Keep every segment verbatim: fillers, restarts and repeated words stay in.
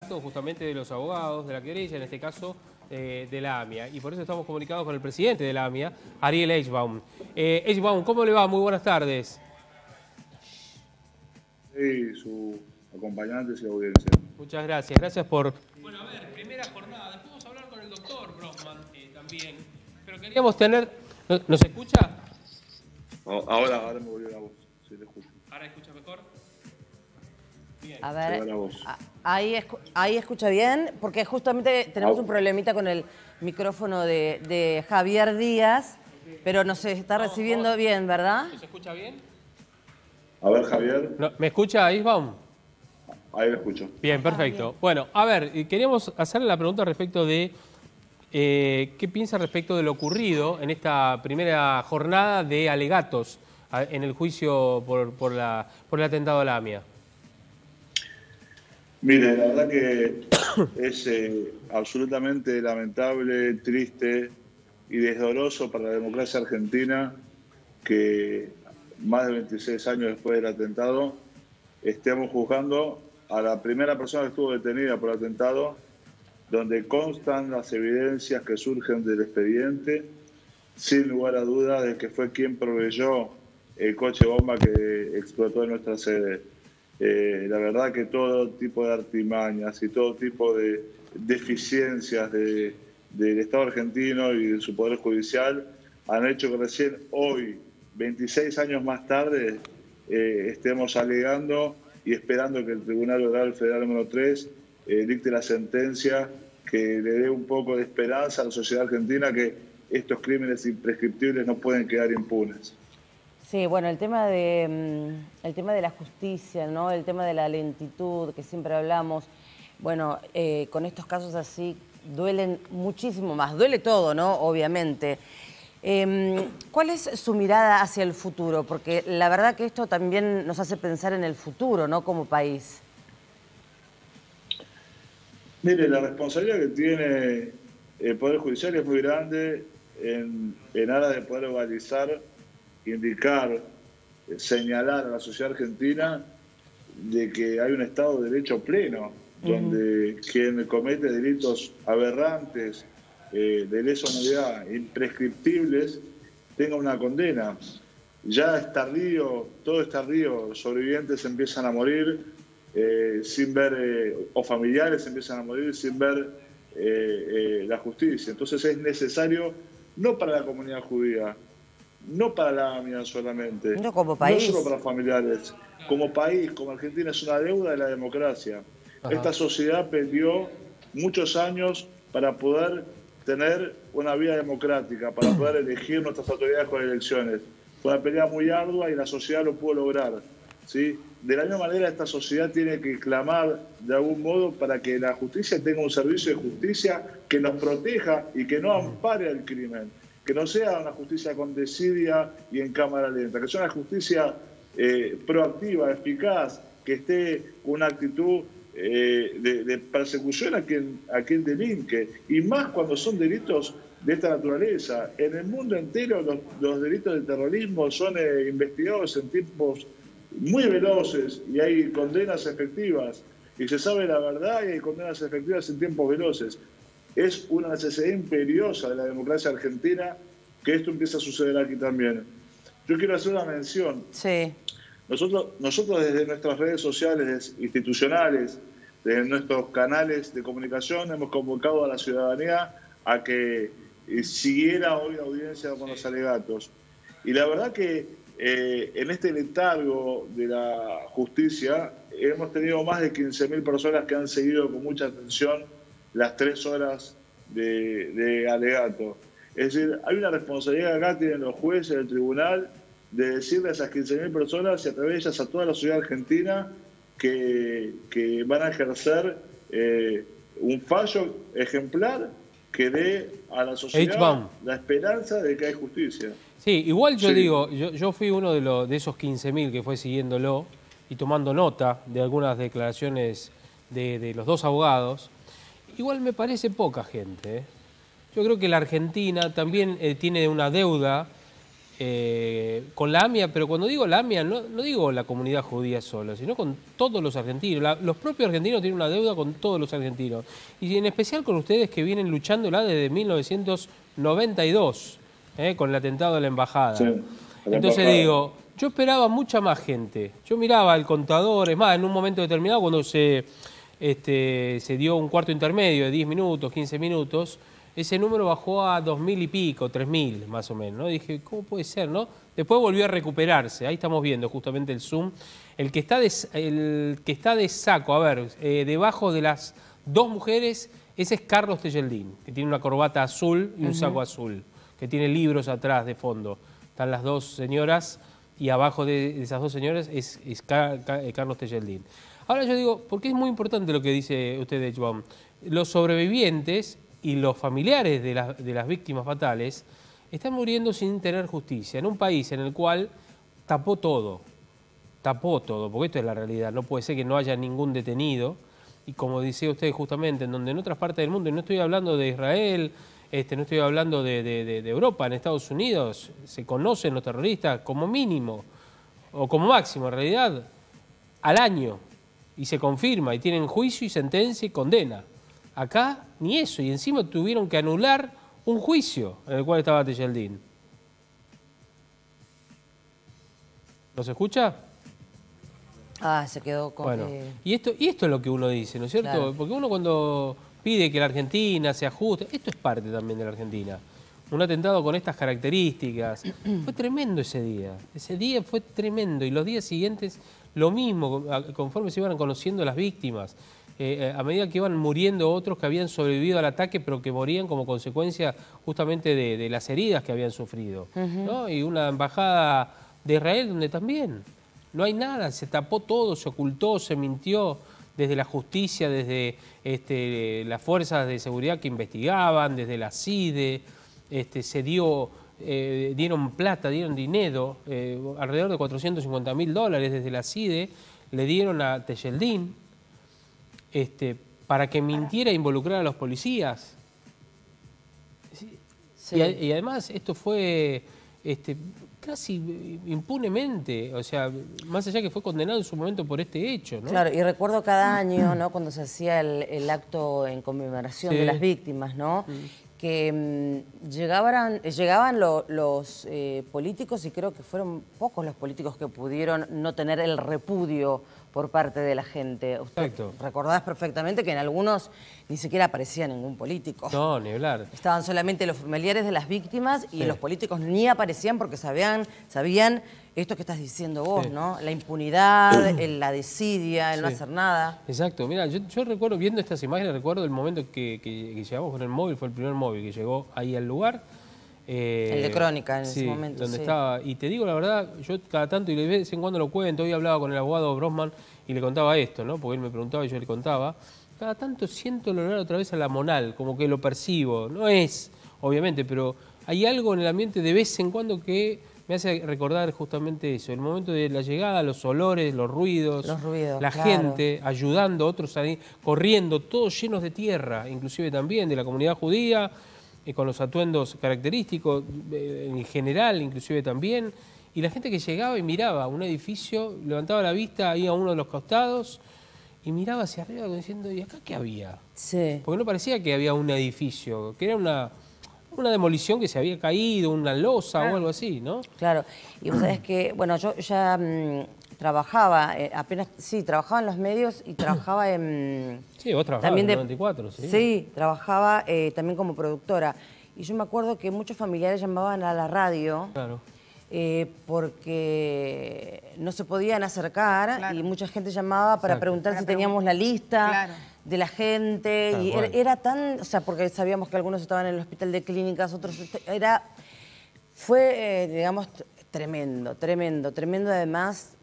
Justamente de los abogados de la querella, en este caso eh, de la AMIA. Y por eso estamos comunicados con el presidente de la AMIA, Ariel Eichbaum. Eh, Eichbaum, ¿cómo le va? Muy buenas tardes. Y su acompañante y su audiencia. Muchas gracias. Gracias por... Bueno, a ver, primera jornada. Después vamos a hablar con el doctor Brockman eh, también. Pero queríamos tener... ¿Nos escucha? Ahora, ahora me volvió la voz. Sí, te escucho. ¿Ahora escucha mejor? Bien. A ver, Se va la voz. ahí, escu ahí escucha bien, porque justamente tenemos un problemita con el micrófono de, de Javier Díaz, pero nos está recibiendo no, bien, ¿verdad? ¿Se escucha bien? A ver, Javier. No, ¿me escucha Eichbaum? Ahí lo escucho. Bien, perfecto. Bien. Bueno, a ver, queríamos hacerle la pregunta respecto de eh, qué piensa respecto de lo ocurrido en esta primera jornada de alegatos a, en el juicio por, por, la, por el atentado a la AMIA. Mire, la verdad que es eh, absolutamente lamentable, triste y desdoroso para la democracia argentina que más de veintiséis años después del atentado estemos juzgando a la primera persona que estuvo detenida por el atentado, donde constan las evidencias que surgen del expediente, sin lugar a dudas de que fue quien proveyó el coche bomba que explotó en nuestra sede. Eh, la verdad que todo tipo de artimañas y todo tipo de deficiencias de, del Estado argentino y de su Poder Judicial han hecho que recién hoy, veintiséis años más tarde, eh, estemos alegando y esperando que el Tribunal Oral Federal número tres eh, dicte la sentencia que le dé un poco de esperanza a la sociedad argentina que estos crímenes imprescriptibles no pueden quedar impunes. Sí, bueno, el tema de el tema de la justicia, ¿no? El tema de la lentitud que siempre hablamos, bueno, eh, con estos casos así duelen muchísimo más, duele todo, ¿no? Obviamente. Eh, ¿Cuál es su mirada hacia el futuro? Porque la verdad que esto también nos hace pensar en el futuro, ¿no? Como país. Mire, la responsabilidad que tiene el Poder Judicial es muy grande en, en aras de poder organizar, indicar, señalar a la sociedad argentina de que hay un Estado de Derecho pleno, uh-huh. donde quien comete delitos aberrantes, eh, de lesa humanidad, imprescriptibles, tenga una condena. Ya es tardío, todo es tardío, sobrevivientes empiezan a morir eh, sin ver, eh, o familiares empiezan a morir sin ver eh, eh, la justicia. Entonces es necesario, no para la comunidad judía, no para la AMIA solamente, no, como país. No solo para familiares, como país, como Argentina, es una deuda de la democracia. Ajá. Esta sociedad perdió muchos años para poder tener una vida democrática, para poder elegir nuestras autoridades con elecciones. Fue una pelea muy ardua y la sociedad lo pudo lograr, ¿sí? De la misma manera, esta sociedad tiene que clamar de algún modo para que la justicia tenga un servicio de justicia que nos proteja y que no ampare al crimen. Que no sea una justicia con desidia y en cámara lenta, que sea una justicia eh, proactiva, eficaz, que esté con una actitud eh, de, de persecución a quien, a quien delinque, y más cuando son delitos de esta naturaleza. En el mundo entero los, los delitos de terrorismo son eh, investigados en tiempos muy veloces y hay condenas efectivas, y se sabe la verdad y hay condenas efectivas en tiempos veloces. Es una necesidad imperiosa de la democracia argentina que esto empiece a suceder aquí también. Yo quiero hacer una mención. Sí. Nosotros, nosotros desde nuestras redes sociales institucionales, desde nuestros canales de comunicación, hemos convocado a la ciudadanía a que siguiera hoy la audiencia con los alegatos. Y la verdad que eh, en este letargo de la justicia hemos tenido más de quince mil personas que han seguido con mucha atención las tres horas de, de alegato. Es decir, hay una responsabilidad que acá tienen los jueces del tribunal de decirle a esas quince mil personas y a través de ellas a toda la sociedad argentina que, que van a ejercer eh, un fallo ejemplar que dé a la sociedad Eichbaum. La esperanza de que hay justicia. Sí, igual yo sí. digo, yo, yo fui uno de, los, de esos quince mil que fue siguiéndolo y tomando nota de algunas declaraciones de, de los dos abogados. Igual me parece poca gente. ¿eh? Yo creo que la Argentina también eh, tiene una deuda eh, con la AMIA, pero cuando digo la AMIA no, no digo la comunidad judía solo, sino con todos los argentinos. La, los propios argentinos tienen una deuda con todos los argentinos. Y en especial con ustedes que vienen luchándola desde mil novecientos noventa y dos, eh, con el atentado de la embajada. Sí, la Entonces embajada. digo, yo esperaba mucha más gente. Yo miraba el contador, es más, en un momento determinado cuando se, este, se dio un cuarto intermedio de diez minutos, quince minutos, ese número bajó a dos mil y pico, tres mil más o menos, ¿no? Dije, ¿cómo puede ser, no? Después volvió a recuperarse, ahí estamos viendo justamente el zoom. El que está de, el que está de saco, a ver, eh, debajo de las dos mujeres, ese es Carlos Tejeldín, que tiene una corbata azul y un uh-huh. saco azul, que tiene libros atrás de fondo. Están las dos señoras y abajo de esas dos señoras es, es Carlos Tejeldín. Ahora yo digo, porque es muy importante lo que dice usted de Joan, los sobrevivientes y los familiares de, la, de las víctimas fatales están muriendo sin tener justicia, en un país en el cual tapó todo, tapó todo, porque esto es la realidad, no puede ser que no haya ningún detenido, y como dice usted justamente, en donde en otras partes del mundo, y no estoy hablando de Israel, este, no estoy hablando de, de, de, de Europa, en Estados Unidos se conocen los terroristas como mínimo, o como máximo en realidad, al año, y se confirma, y tienen juicio y sentencia y condena. Acá ni eso, y encima tuvieron que anular un juicio en el cual estaba Tejeldín. ¿Nos escucha? Ah, se quedó con... Bueno, eh... y, esto, y esto es lo que uno dice, ¿no es cierto? Claro. Porque uno cuando pide que la Argentina se ajuste, esto es parte también de la Argentina. Un atentado con estas características. Fue tremendo ese día, ese día fue tremendo, y los días siguientes lo mismo, conforme se iban conociendo las víctimas. Eh, a medida que iban muriendo otros que habían sobrevivido al ataque, pero que morían como consecuencia justamente de, de las heridas que habían sufrido. Uh-huh. ¿no? Y una embajada de Israel donde también no hay nada, se tapó todo, se ocultó, se mintió desde la justicia, desde este, las fuerzas de seguridad que investigaban, desde la C I D E, este, se dio, eh, dieron plata, dieron dinero, eh, alrededor de cuatrocientos cincuenta mil dólares desde la C I D E, le dieron a Tejeldín, Este, para que mintiera e involucrara a los policías. Sí. Y, y además esto fue este, casi impunemente, o sea, más allá que fue condenado en su momento por este hecho, ¿no? Claro, y recuerdo cada año, ¿no?, cuando se hacía el, el acto en conmemoración sí. de las víctimas, ¿no?, sí. que mmm, llegaban, llegaban lo, los eh, políticos, y creo que fueron pocos los políticos que pudieron no tener el repudio por parte de la gente. Usted recordás perfectamente que en algunos ni siquiera aparecía ningún político. No, ni hablar. Estaban solamente los familiares de las víctimas y sí. los políticos ni aparecían porque sabían, sabían esto que estás diciendo vos, sí. ¿no? La impunidad, el, la desidia, el sí. no hacer nada. Exacto. Mira, yo, yo recuerdo, viendo estas imágenes, recuerdo el momento que, que, que llegamos con el móvil, fue el primer móvil que llegó ahí al lugar. Eh, el de Crónica en sí, ese momento, donde sí. estaba, y te digo la verdad, yo cada tanto y de vez en cuando lo cuento, hoy hablaba con el abogado Brosman y le contaba esto, ¿no? Porque él me preguntaba y yo le contaba, cada tanto siento el olor otra vez a la Monal, como que lo percibo, no es, obviamente, pero hay algo en el ambiente de vez en cuando que me hace recordar justamente eso, el momento de la llegada, los olores, los ruidos, los ruidos la claro. gente ayudando, otros ahí, corriendo, todos llenos de tierra, inclusive también de la comunidad judía, eh, con los atuendos característicos, eh, en general inclusive también, y la gente que llegaba y miraba un edificio, levantaba la vista ahí a uno de los costados y miraba hacia arriba diciendo, ¿y acá qué había? Sí. Porque no parecía que había un edificio, que era una... una demolición que se había caído, una losa claro. o algo así, ¿no? Claro, y vos sabés que, bueno, yo ya mmm, trabajaba, eh, apenas, sí, trabajaba en los medios y trabajaba en... Sí, vos trabajabas también en de, el noventa y cuatro, sí. Sí, trabajaba eh, también como productora. Y yo me acuerdo que muchos familiares llamaban a la radio claro. eh, porque no se podían acercar claro. y mucha gente llamaba para Exacto. preguntar para si pregun teníamos la lista. Claro. de la gente, Tal y era, era tan, o sea, porque sabíamos que algunos estaban en el hospital de clínicas, otros, era, fue, eh, digamos, tremendo, tremendo, tremendo además,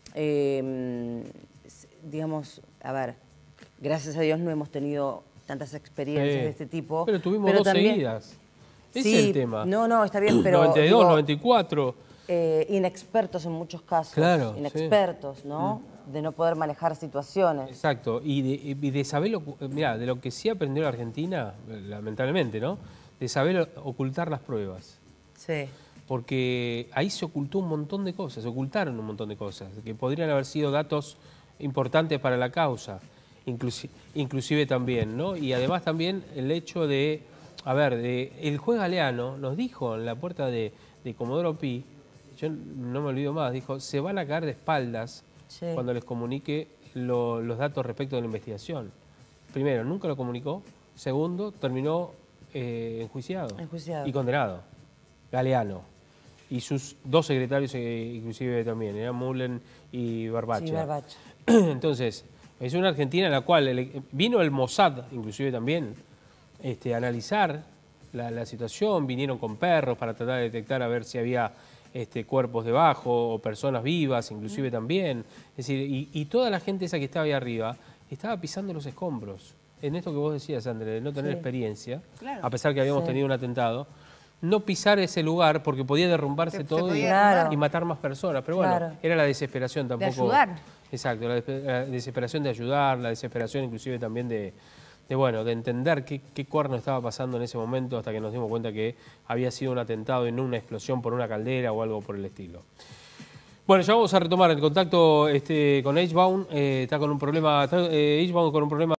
eh, digamos, a ver, gracias a Dios no hemos tenido tantas experiencias sí. de este tipo. Pero tuvimos pero dos también, seguidas, ese sí, es el tema. No, no, está bien, pero... noventa y dos, noventa y cuatro. Eh, inexpertos en muchos casos, claro, inexpertos, sí. ¿no? Mm. De no poder manejar situaciones. Exacto, y de, y de saber, mira, de lo que sí aprendió la Argentina, lamentablemente, ¿no? De saber ocultar las pruebas. Sí. porque ahí se ocultó un montón de cosas, se ocultaron un montón de cosas, que podrían haber sido datos importantes para la causa, inclusive, inclusive también, ¿no? Y además también el hecho de, a ver, de, el juez Galeano nos dijo en la puerta de, de Comodoro Pi, yo no me olvido más, dijo, se van a caer de espaldas sí. cuando les comunique lo, los datos respecto de la investigación. Primero, nunca lo comunicó. Segundo, terminó eh, enjuiciado, enjuiciado y condenado. Galeano. Y sus dos secretarios eh, inclusive también, eran Mullen y Barbacha. Sí, Barbacha. Entonces, es una Argentina en la cual el, vino el Mossad, inclusive también, este, a analizar la, la situación, vinieron con perros para tratar de detectar a ver si había este, cuerpos debajo o personas vivas, inclusive mm. también. Es decir, y, y toda la gente esa que estaba ahí arriba estaba pisando los escombros. En esto que vos decías, André, de no tener sí. experiencia, claro. a pesar que habíamos sí. tenido un atentado, no pisar ese lugar porque podía derrumbarse se, todo se podía y, claro. y matar más personas. Pero bueno, claro. era la desesperación tampoco. De ayudar. Exacto, la, la desesperación de ayudar, la desesperación inclusive también de, de bueno, de entender qué, qué cuerno estaba pasando en ese momento hasta que nos dimos cuenta que había sido un atentado y no una explosión por una caldera o algo por el estilo. Bueno, ya vamos a retomar el contacto este, con H-Bound. Eh, está con un problema, está, eh, H-Bound con un problema.